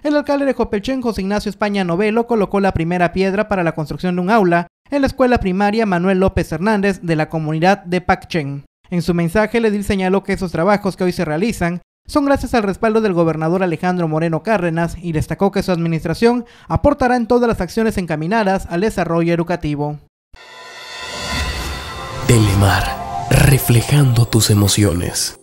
El alcalde de Jopelchen, José Ignacio España Novelo, colocó la primera piedra para la construcción de un aula en la escuela primaria Manuel López Hernández de la comunidad de Pacchen. En su mensaje, el edil señaló que esos trabajos que hoy se realizan son gracias al respaldo del gobernador Alejandro Moreno Cárdenas y destacó que su administración aportará en todas las acciones encaminadas al desarrollo educativo. Telemar, reflejando tus emociones.